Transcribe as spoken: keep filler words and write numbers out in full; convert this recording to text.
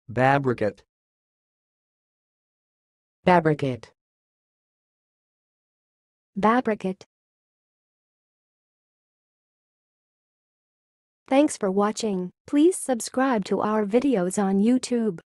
Babracot. Babracot. Babracot. Thanks for watching. Please subscribe to our videos on YouTube.